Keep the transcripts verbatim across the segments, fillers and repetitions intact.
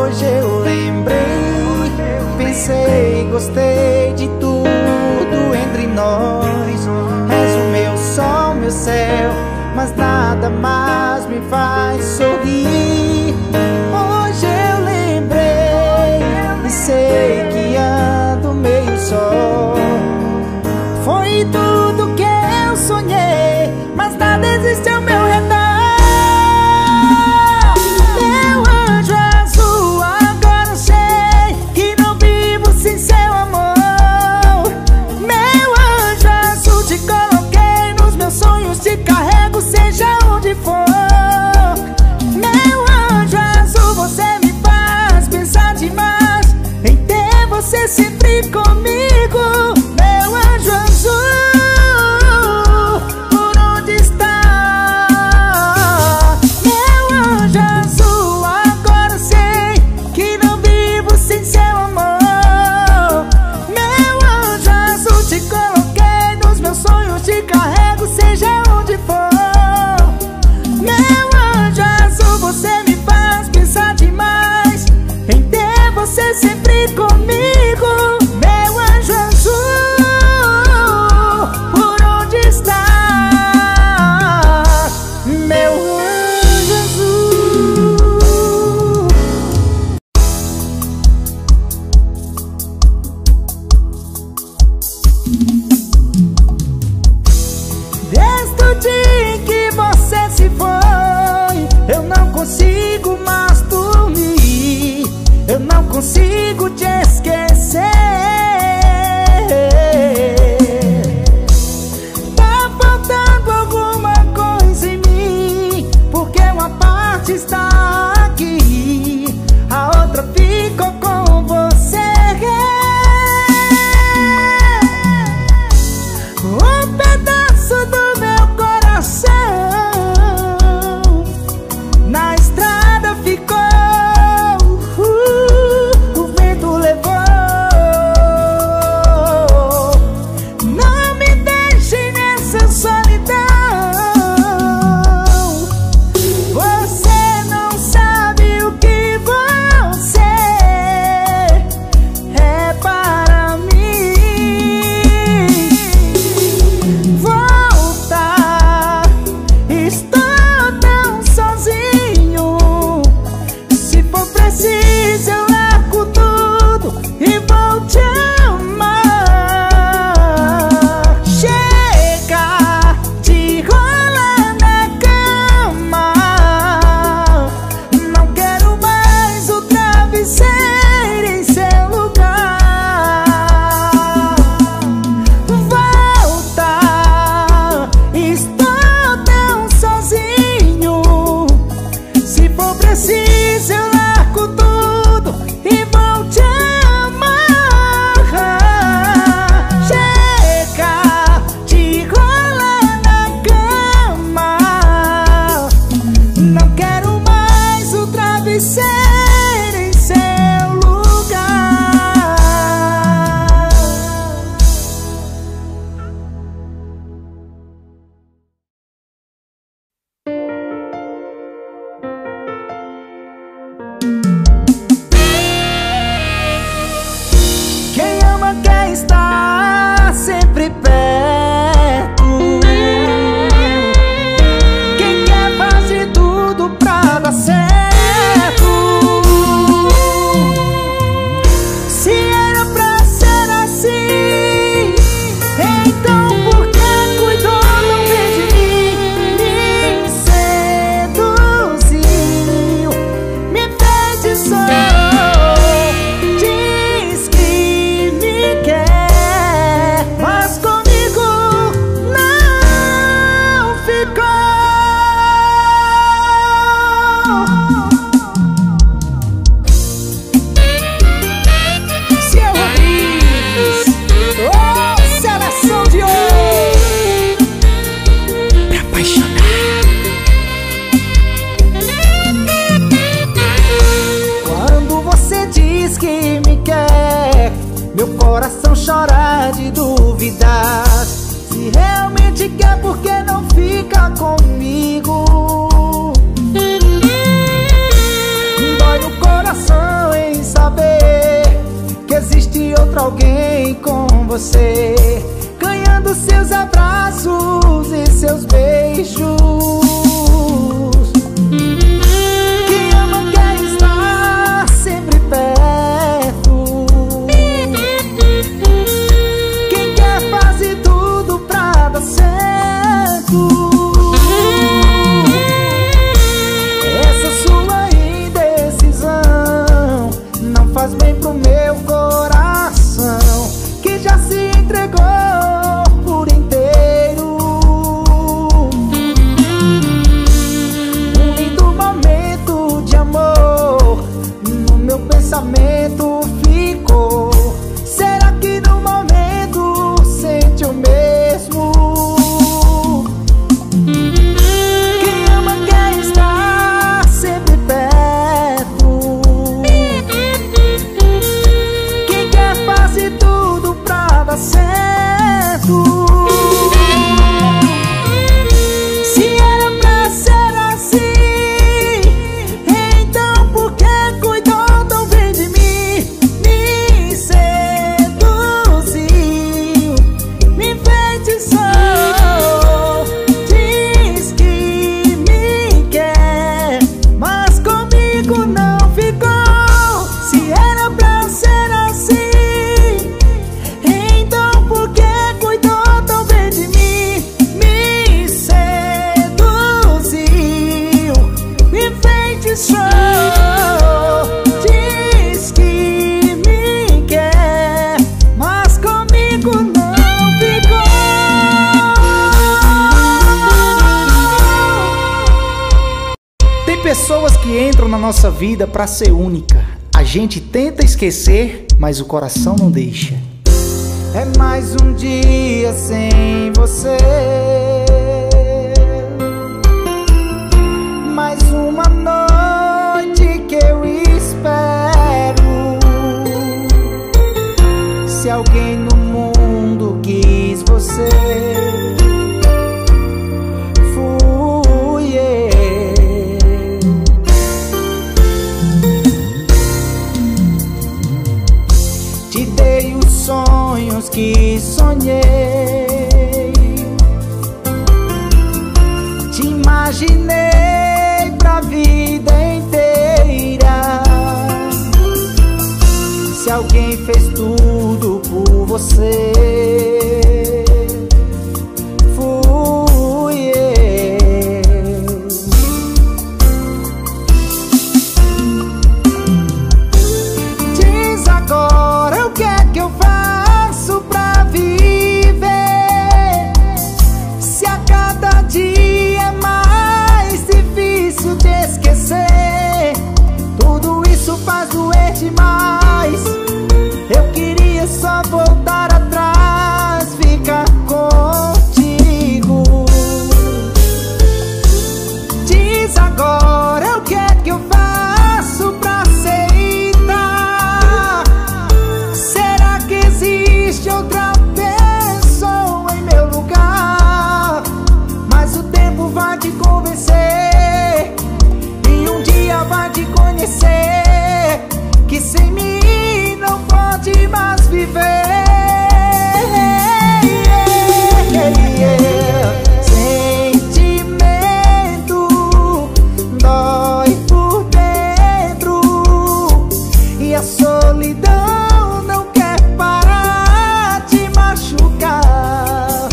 Hoje eu lembrei, pensei, gostei de tudo entre nós. És o meu sol, meu céu, mas nada mais me faz sorrir. Hoje eu lembrei e sei que ando meio só. Foi tudo que eu sonhei, mas nada existe ao meu redor. Meu anjo azul, agora eu sei que não vivo sem seu amor. Meu anjo azul, te coloquei nos meus sonhos, te carrego seja onde for. Meu anjo azul, você me faz pensar demais em ter você sempre comigo. Meu anjo azul, por onde está? Meu anjo azul, agora sei que não vivo sem seu amor. Meu anjo azul, te coloquei nos meus sonhos, te carrego seja onde for. Meu anjo azul, você me faz pensar demais em ter você sempre comigo. Meu anjo azul, por onde está? Meu anjo azul. Desde o dia em que você se foi, eu não consigo mais dormir, eu não consigo te esquecer. Tá faltando alguma coisa em mim, porque uma parte está aqui, a outra ficou com você. Um pedaço do meu coração na estrada ficou, uh, o vento levou. Não me deixe nessa solidão. Você não sabe o que você é para mim. Volta, estou tão sozinho. Se for preciso eu largo tudo e vou te amar. Chega de rolar na cama, não quero mais o travesseiro em seu lugar. Volta, estou tão sozinho. Se for preciso eu largo tudo e vou te amar. Chega de rolar na cama, não quero mais o travesseiro em seu lugar. Quem ama quer estar sempre perto. Quem quer fazer tudo pra dar certo. Se era pra ser assim, então por que cuidou tão bem de mim? Me seduziu, me feitiçou, diz que me quer, mas comigo não ficou. Seu Rodrigues, oh, seleção de ouro pra apaixonar. Quando você diz que me quer, meu coração chora de duvidar. Se realmente quer, por que não fica comigo? Dói no coração entram na nossa vida pra ser única. A gente tenta esquecer, mas o coração não deixa. É mais um dia sem você, mais uma noite que eu espero. Se alguém no mundo quis você, fui eu. Te dei os sonhos que sonhei, te imaginei pra vida inteira. Se alguém fez tudo por você, fui eu. Diz agora o que é que eu faço pra viver, se a cada dia é mais difícil de esquecer. Tudo isso faz doer demais. Eu queria só voltar atrás, ficar contigo. Diz agora o que é que eu faço pra aceitar. Será que existe outra pessoa em meu lugar? Mas o tempo vai te convencer e um dia vai te conhecer que sem mim não pode mais viver. Sentimento dói por dentro e a solidão não quer parar de machucar.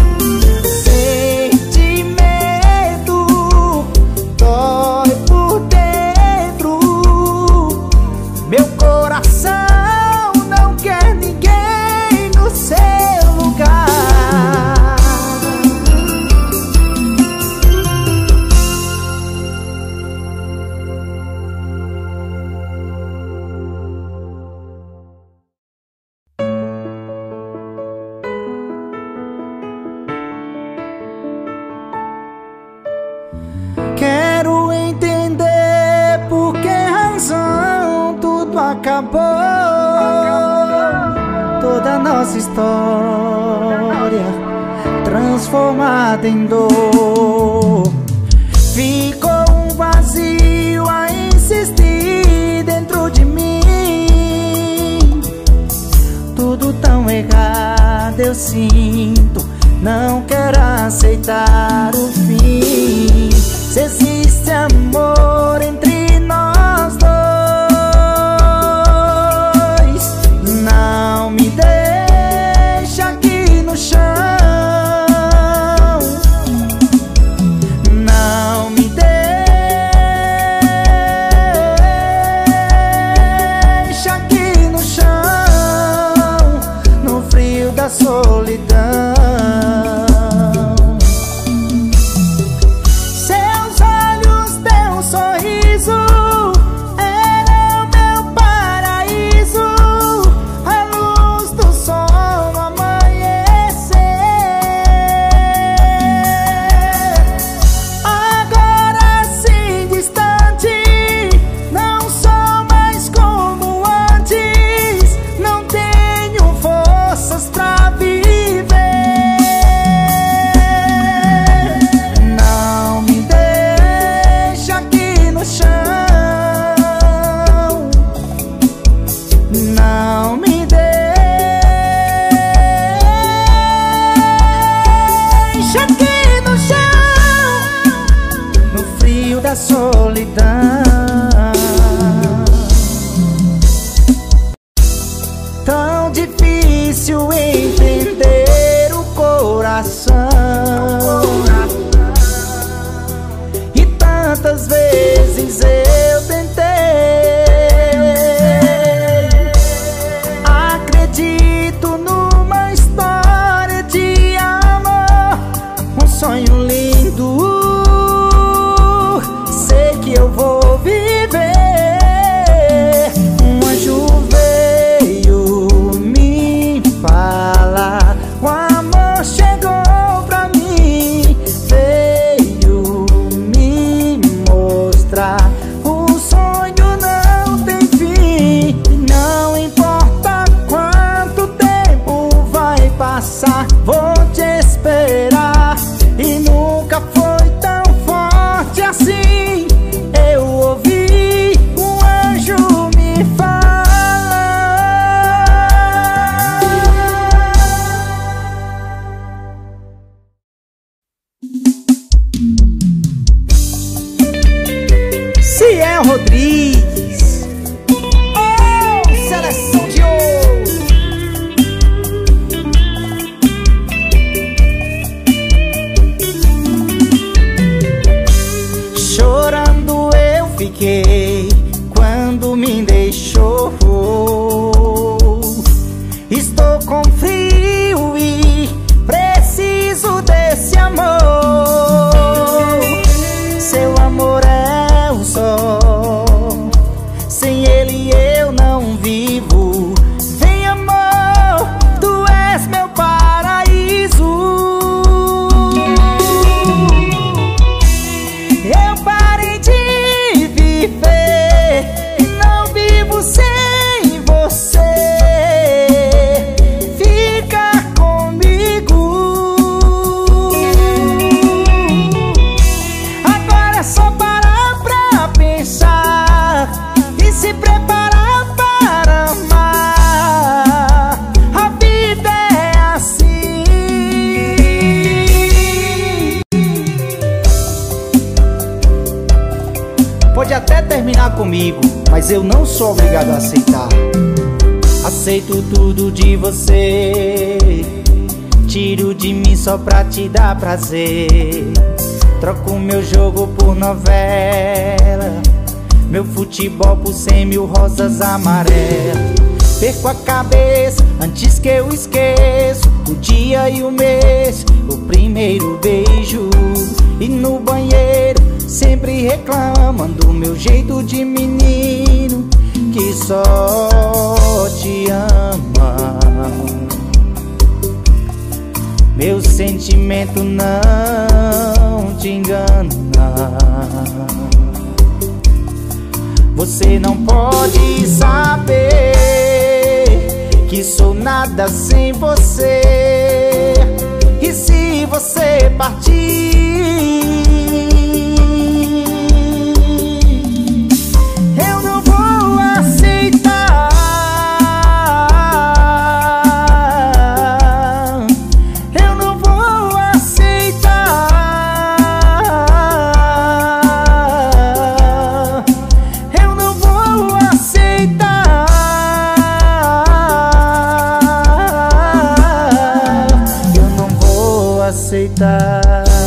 Sentimento dói por dentro, meu coração não quer ninguém no seu lugar. Quero entender por que razão tudo acabou. Toda nossa história transformada em dor. Ficou um vazio a insistir dentro de mim. Tudo tão errado eu sinto, não quero aceitar o fim. Se existe amor entre nós dois, não me deixa aqui no chão. Não me deixa aqui no chão, no frio da solidão. Solidão, tão difícil entender o coração, e tantas vezes eu tentei. Acredito numa história de amor, um sonho lindo. Eu vou viver me deixou. Estou com frio e preciso desse amor. Seu amor é um sol, sem ele eu não vivo. Vem amor, tu és meu paraíso. Eu parei de viver, não vivo sem você. Fica comigo. Agora é só parar pra pensar e se preparar para amar. A vida é assim. Pode até terminar comigo, mas eu não sou obrigado a aceitar. Aceito tudo de você, tiro de mim só pra te dar prazer. Troco meu jogo por novela, meu futebol por cem mil rosas amarelas. Perco a cabeça antes que eu esqueça o dia e o mês, o primeiro beijo. E no banheiro sempre reclamando do meu jeito de menino que só te ama. Meu sentimento não te engana. Você não pode saber que sou nada sem você. E se você partir, eu não vou aceitar. Eu não vou aceitar. Eu não vou aceitar. Eu não vou aceitar.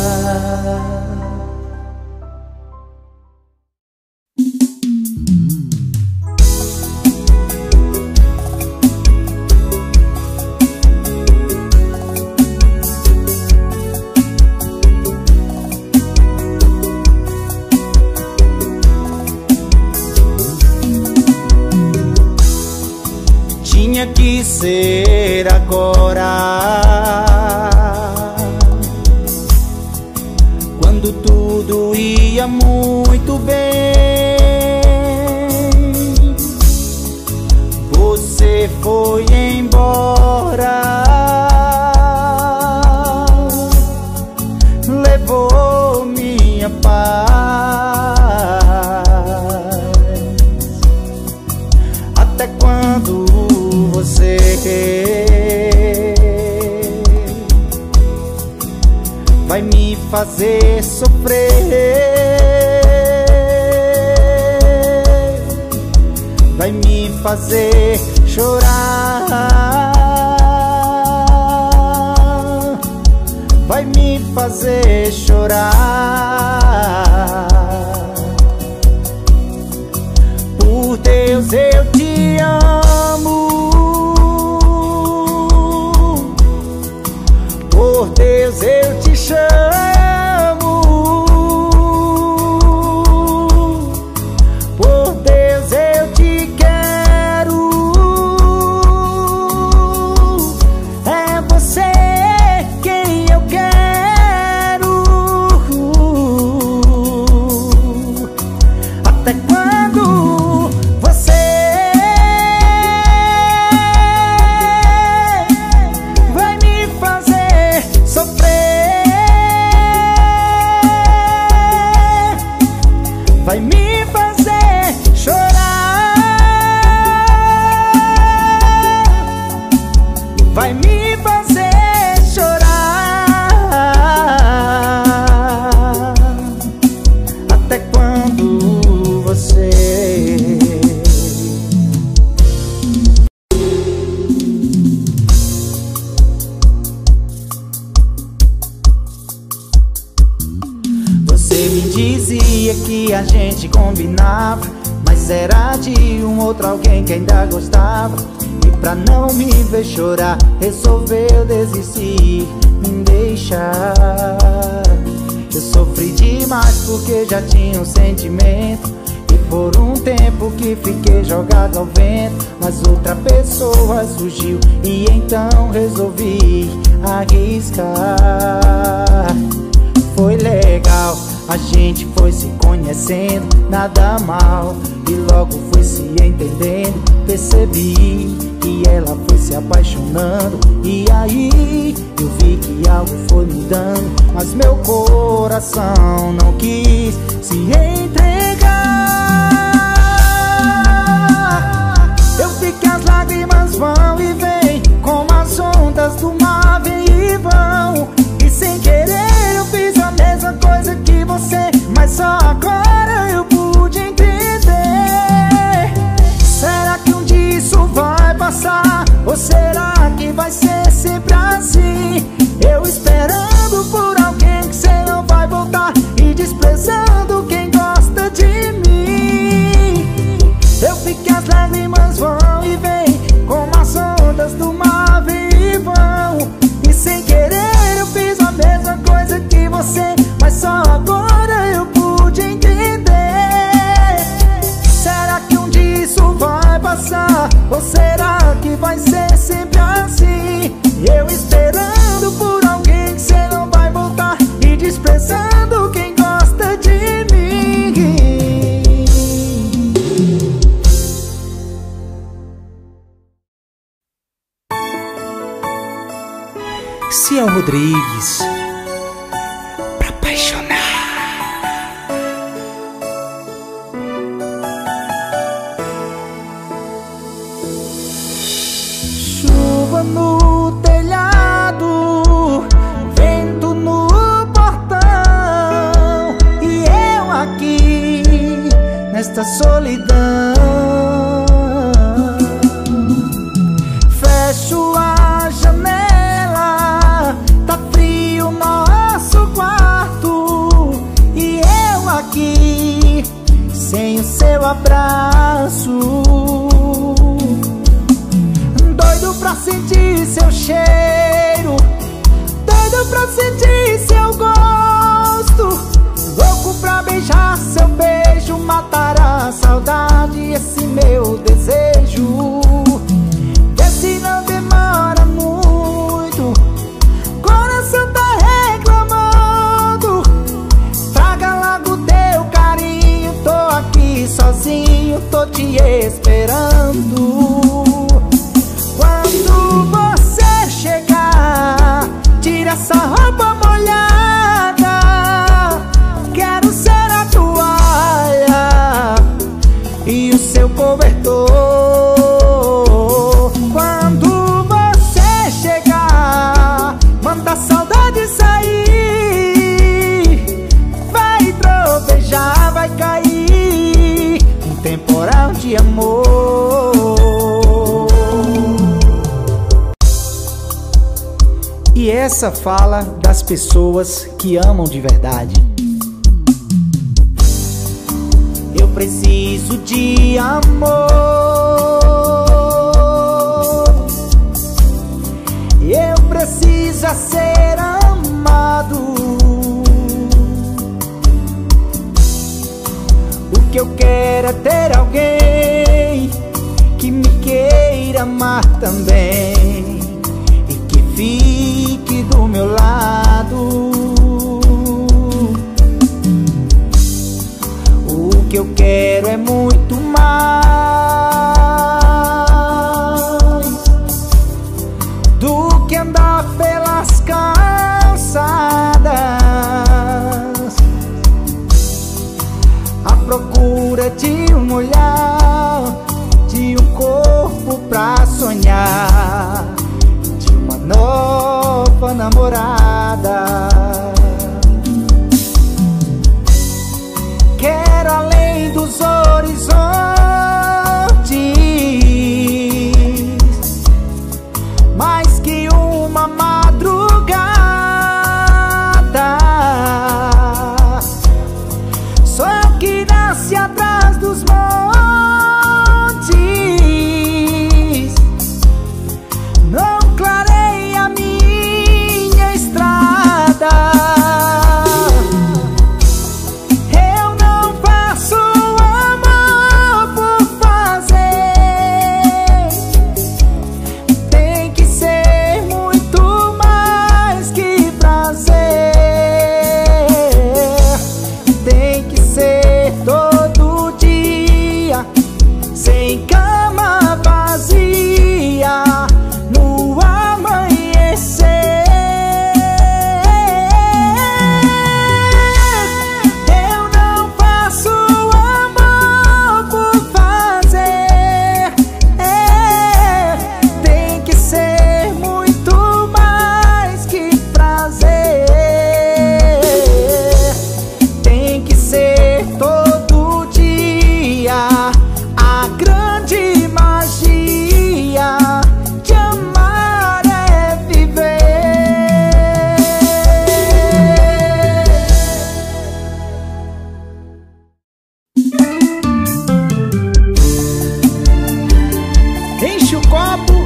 Tinha que ser agora, quando tudo ia muito bem. Você foi embora, levou minha paz. Até quando você vai me fazer sofrer, vai me fazer chorar, vai me fazer chorar. Por Deus eu te amo, por Deus eu te chamo, por Deus eu te quero. É você quem eu quero. Até quando você Mas era de um outro alguém que ainda gostava. E pra não me ver chorar, resolveu desistir, me deixar. Eu sofri demais porque já tinha um sentimento, e por um tempo que fiquei jogado ao vento. Mas outra pessoa surgiu e então resolvi arriscar. Foi legal, a gente foi se conhecendo, nada mal, e logo foi se entendendo. Percebi que ela foi se apaixonando, e aí eu vi que algo foi mudando. Mas meu coração não quis se entregar. Eu vi que as lágrimas vão e vêm, como as ondas do mar vêm e vão. E sem querer eu fiz a mesma coisa que você, mas só agora eu pude entender. Será que um dia isso vai passar? Ou será que vai ser sempre assim? Eu esperando por alguém que cê não vai voltar, e desprezando quem gosta de mim. Eu vi que as lágrimas vão e vêm, como as ondas do mar vêm e vão. E sem querer eu fiz a mesma coisa que você, mas só agora eu pude entender. Será que um dia isso vai passar? Ou será que vai ser sempre assim? Eu esperando por alguém que cê não vai voltar, e desprezando quem gosta de mim. Ciel Rodrigues, pra apaixonar. Chuva no telhado, vento no portão, e eu aqui nesta solidão. Fecho a janela, tá frio nosso quarto, e eu aqui sem o seu abraço. Doido pra sentir seu cheiro, doido pra sentir seu gosto, louco pra beijar seu beijo, matar a saudade, esse meu desejo. Vê se não demora muito, coração tá reclamando. Traga logo teu carinho, tô aqui sozinho, tô te esperando. Quando você chegar, tira essa roupa molhada, quero ser a toalha e o seu cobertor. Quando você chegar, manda a saudade sair, vai trovejar, vai cair um temporal de amor. E essa fala das pessoas que amam de verdade. Eu preciso de amor, eu preciso ser amado. O que eu quero é ter alguém que me queira amar também, e que fique do meu lado. O que eu quero é muito mais do que andar pelas calçadas à procura de um olhar, de um corpo pra sonhar.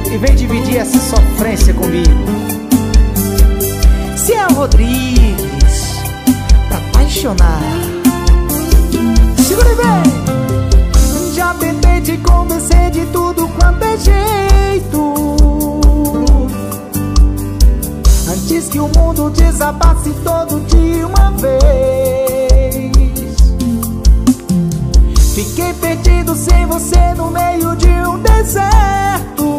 e vem dividir essa sofrência comigo. Cian Rodrigues, pra apaixonar. Segura bem. Já tentei te convencer de tudo quanto é jeito, antes que o mundo desabasse todo de uma vez. Fiquei perdido sem você no meio de um deserto,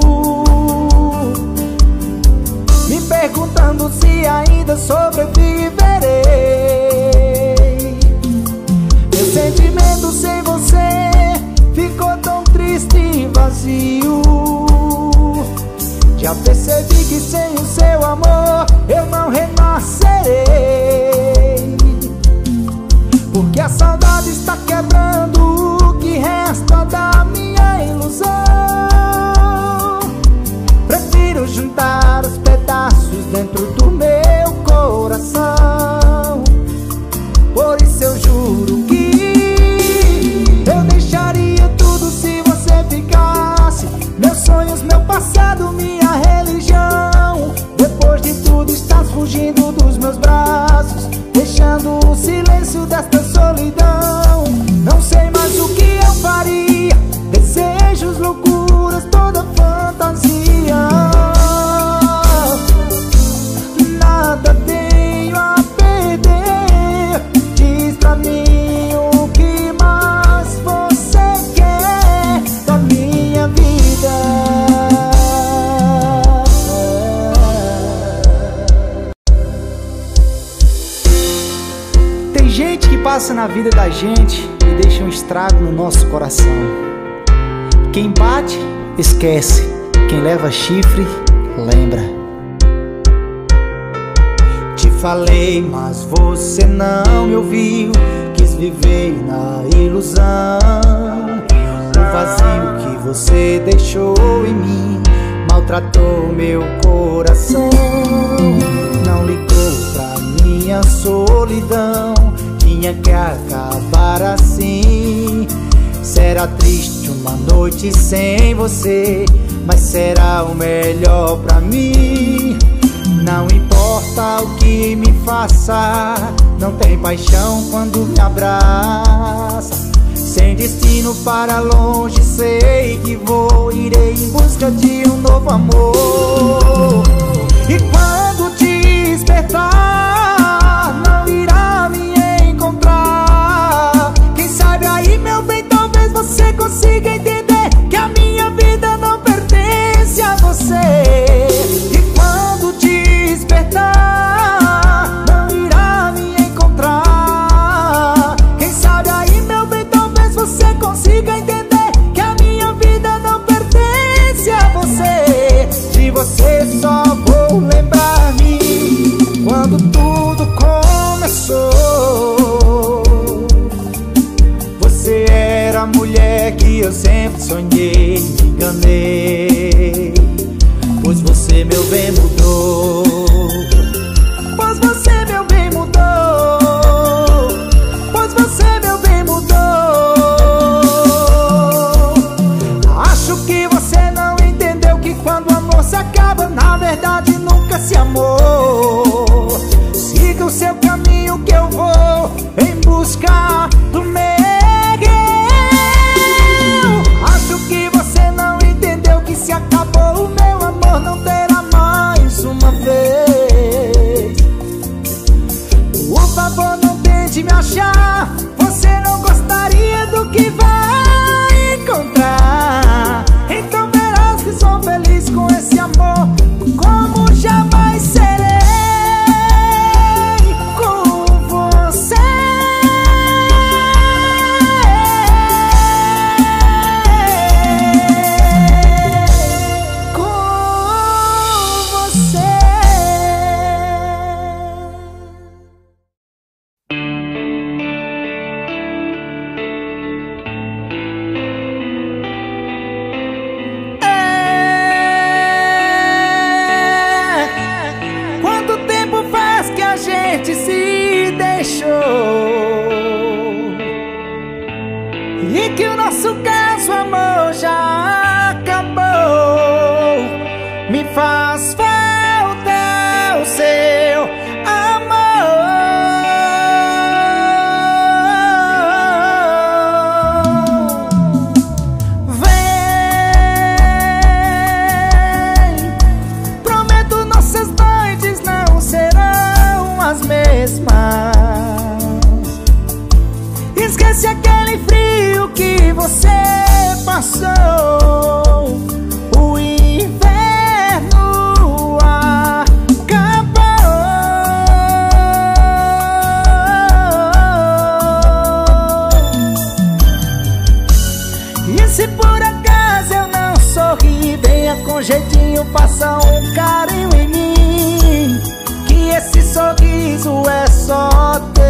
me perguntando se ainda sobreviverei. Meu sentimento sem você ficou tão triste e vazio. Já percebi que sem o seu amor eu não renascerei, porque a saudade está quebrando o que resta da minha ilusão. Prefiro juntar os pedaços dentro do meu coração. Por isso eu juro que eu deixaria tudo se você ficasse. Meus sonhos, meu passado, minha religião. Depois de tudo estás fugindo dos meus braços, deixando o silêncio desta solidão. Não sei mais o que eu faria, desejos, loucuras, toda fantasia. Nada tenho a perder. Diz pra mim o que mais você quer da minha vida. Tem gente que passa na vida da gente e deixa um estrago no nosso coração. Quem bate, esquece. Quem leva chifre, lembra. Te falei, mas você não me ouviu. Quis viver na ilusão. O vazio que você deixou em mim maltratou meu coração. Não ligou pra minha solidão, tinha que acabar assim. Será triste uma noite sem você, mas será o melhor pra mim. Não importa o que me faça, não tem paixão quando me abraça. Sem destino para longe, sei que vou, irei em busca de um novo amor. E quando te despertar, não irá me encontrar. Quem sabe aí, meu bem, talvez você consiga entender que a minha vida não pertence a você. E quando te despertar, não irá me encontrar. Quem sabe aí, meu bem, talvez você consiga entender que a minha vida não pertence a você. De você só vou lembrar-me quando tudo começou. Você era a mulher que eu sempre sonhei, me enganei, pois você, meu bem, mudou. Pois você, meu bem, mudou. Pois você, meu bem, mudou. Acho que você não entendeu que quando o amor se acaba, na verdade nunca se amou. Siga o seu caminho que eu vou em busca do meu. Acho que você não entendeu que se acabou o meu amor, não terá mais uma vez. Por favor, não tente me achar, você não gostaria do que vai encontrar. Então verás que sou feliz com esse amor, como jamais serei com você. E que o nosso caso, amor, já acabou. você passou, o inverno acabou. E se por acaso eu não sorri, venha com jeitinho, faça um carinho em mim, que esse sorriso é só teu.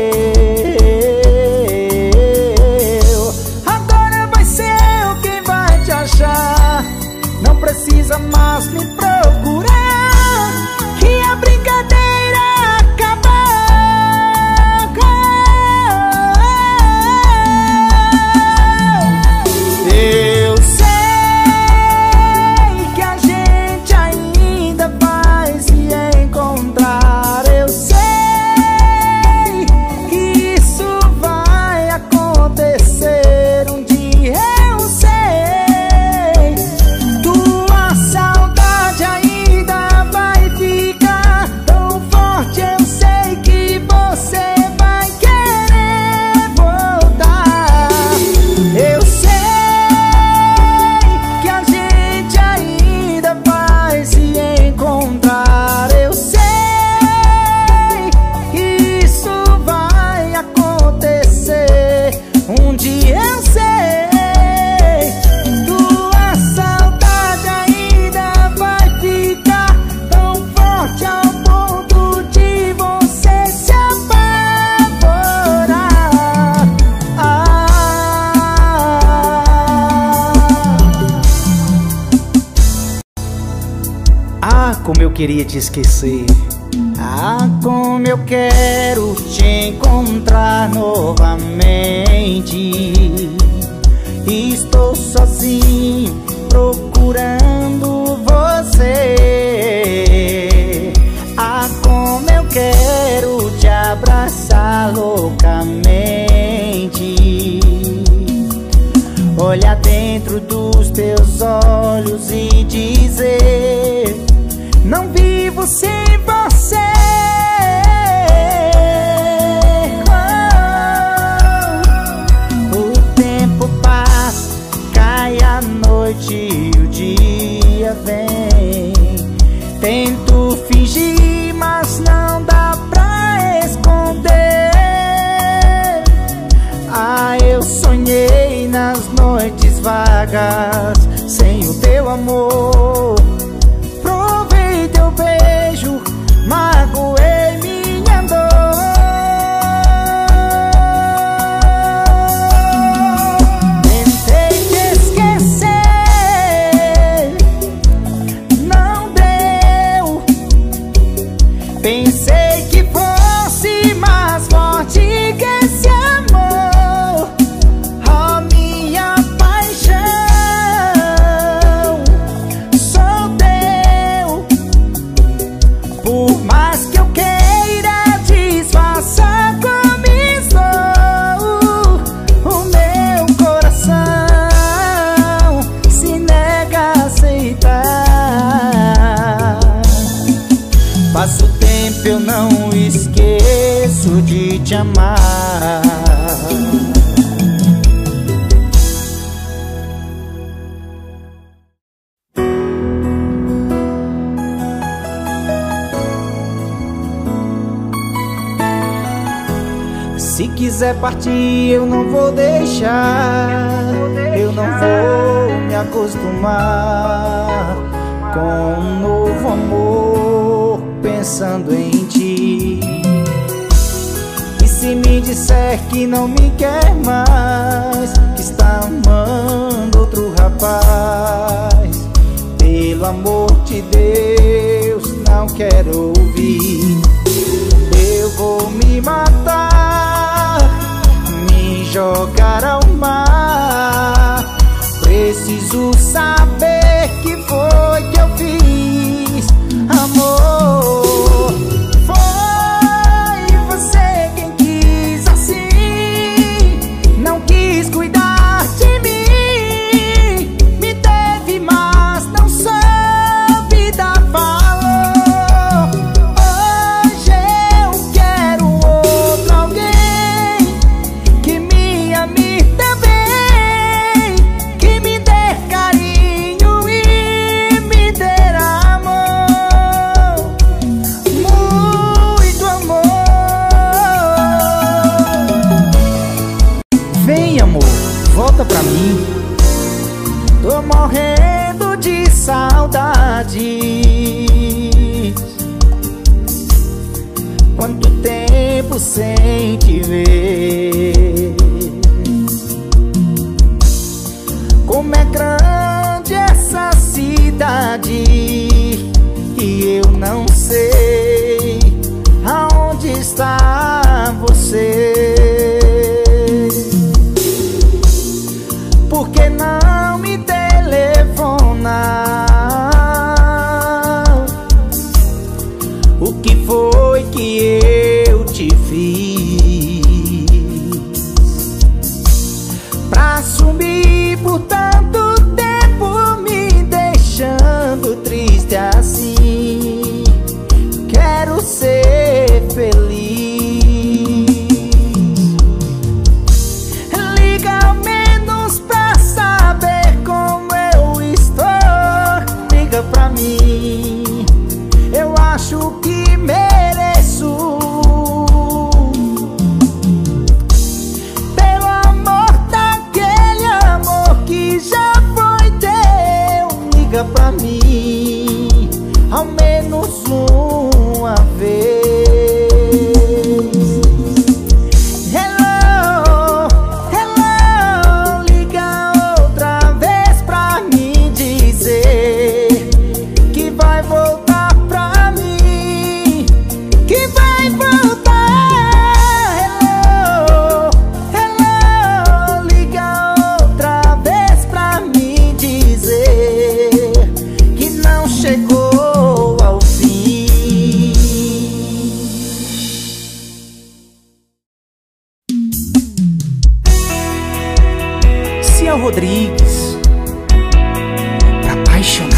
Agora vai ser eu quem vai te achar, não precisa mais me procurar, que a brincadeira acabou. Eu sei que a gente ainda vai se encontrar, eu sei que isso vai acontecer um dia, eu sei. Tua saudade ainda vai ficar tão forte, eu sei que você vai querer voltar. Eu sei que a gente ainda vai se encontrar, eu sei que isso vai acontecer um dia, eu sei. Tua saudade ainda vai ficar tão forte ao ponto de você se apavorar. Ah, ah, como eu queria te esquecer. Ah, como eu quero te encontrar novamente. Estou sozinho procurando você. Ah, como eu quero te abraçar loucamente, olhar dentro dos teus olhos e dizer: não vivo sem você. Oh, o tempo passa, cai a noite e o dia vem. Tento fingir, mas não dá pra esconder. Ah, eu sonhei nas noites vagas sem o teu amor. Provei teu beijo, magoei minha dor. Tentei te esquecer, não deu. Pensei que fosse mais forte que esse amor. Oh, minha paixão, sou teu. Por mais que eu queira disfarçar como estou, o meu coração se nega a aceitar. Passa o tempo, eu não esqueço de te amar. Se quiser partir, eu não vou deixar. Eu não vou me acostumar com um novo amor pensando em ti. E se me disser que não me quer mais, que está amando outro rapaz, pelo amor de Deus, não quero ouvir. Eu vou me matar, me jogar ao mar. Preciso saber que foi que eu fiz, amor. Foi você quem quis assim, não quis cuidar de mim. Me teve, mas não soube dar valor. Hoje eu quero outro alguém que me ame também. tô morrendo de saudade. Quanto tempo sem te ver. Como é grande essa cidade e eu não sei aonde está você. Por que não me telefona? O que foi que eu te fiz pra sumir por tanto tempo, me deixando triste assim? Quero ser feliz. Liga ao menos pra saber como eu estou. Liga pra mim, eu acho que mereço. Pelo amor daquele amor que já foi teu. Liga pra mim, ao menos uma vez. Hello, hello, liga outra vez pra me dizer que vai voltar pra mim, que vai voltar. Hello, hello, liga outra vez pra me dizer que não chegou ao fim. Ciel Rodrigues, pra apaixonar.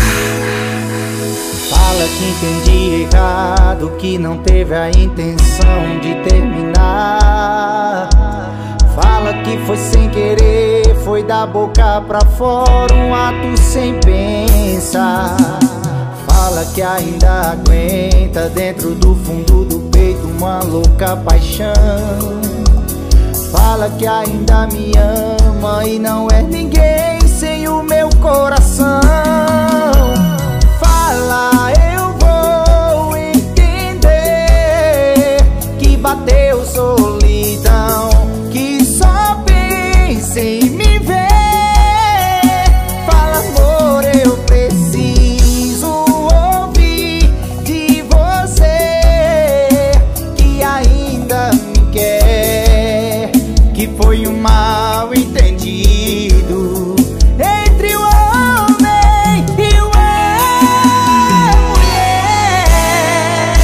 Fala que entendi errado, que não teve a intenção de terminar. Fala que foi sem querer, foi da boca pra fora, um ato sem pensar. Fala que ainda aguenta dentro do fundo do peito uma louca paixão. Fala que ainda me ama e não é ninguém sem o meu coração. Fala, eu vou entender que bateu solidão, que só pensa em me ver. Fala, amor, eu preciso ouvir de você que ainda me quer, que foi um mal entendido entre o homem e a mulher.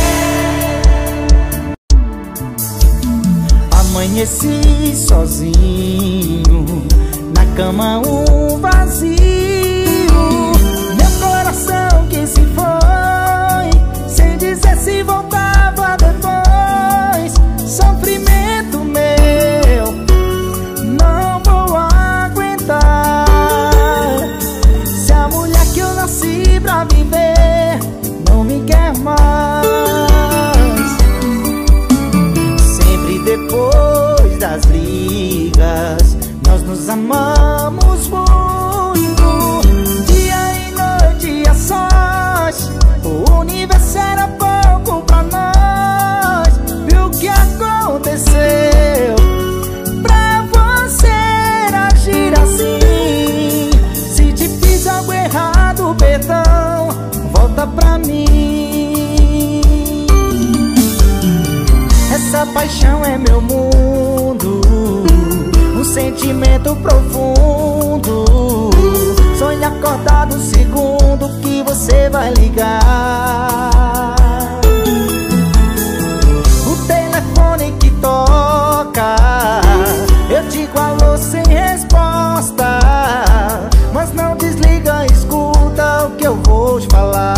Amanheci sozinho, na cama um vazio. Meu coração que se foi, sem dizer se voltava depois. Sofrimento meu, não vou aguentar. Se a mulher que eu nasci pra viver não me quer mais. Sempre depois das brigas nós nos amamos muito. Dia e noite a sós, o universo era pouco pra nós. Viu o que aconteceu pra você agir assim? Se te fiz algo errado, perdão, volta pra mim. Essa paixão é meu mundo, um sentimento profundo. Sonho acordado no segundo que você vai ligar. O telefone que toca, eu digo alô sem resposta, mas não desliga, escuta o que eu vou te falar.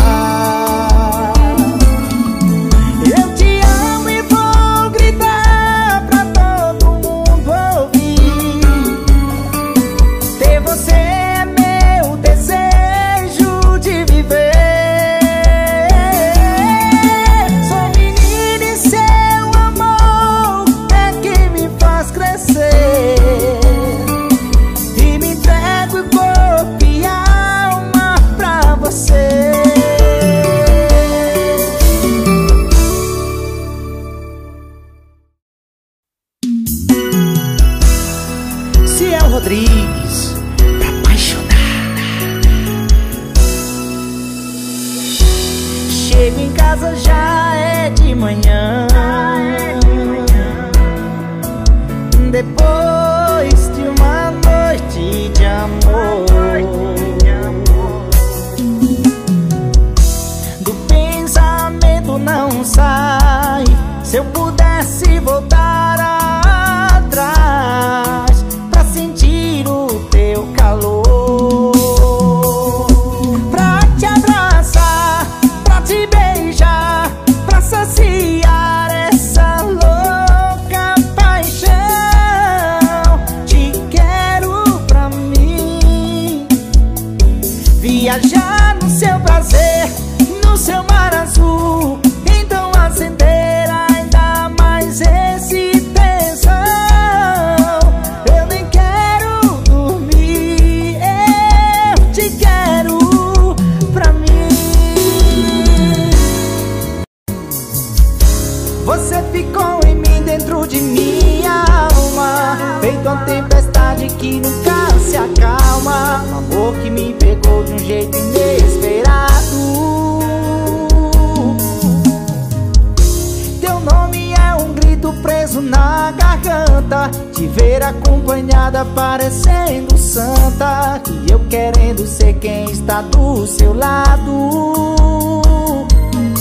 Eu te amo e vou gritar pra todo mundo ouvir. Ter você é meu desejo de viver. chego em casa já é de manhã. Depois de uma noite de amor, do pensamento não sai. Se eu pudesse voltar atrás pra sentir o teu calor, pra te abraçar, pra te beijar, pra saciar essa louca paixão. Te quero pra mim, viajar no seu prazer, no seu mar azul. Então acender ainda mais esse tesão. Eu nem quero dormir, eu te quero pra mim. Você ficou em mim, dentro de minha alma, feito uma tempestade que nunca se acalma. Um amor que me pegou de um jeito inesperado. Teu nome é um grito preso na garganta. Te ver acompanhada parecendo santa, e eu querendo ser quem está do seu lado.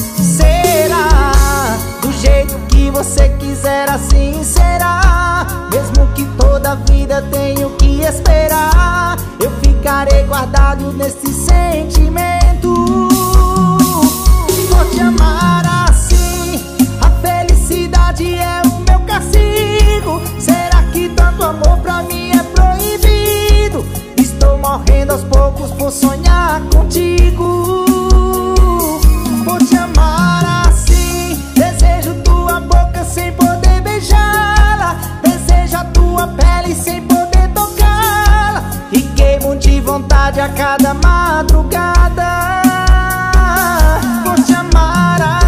Será do jeito que você quiser, assim será. Mesmo que toda a vida tenho que esperar, eu ficarei guardado nesse sentimento. Vou te amar assim, a felicidade é o meu castigo. Será que tanto amor pra mim é proibido? Estou morrendo aos poucos por sonhar contigo. Vou te amar assim, desejo tua boca sem poder beijá-la, desejo a tua pele sem poder tocá-la, e queimo de vontade a cada madrugada. Vou te amar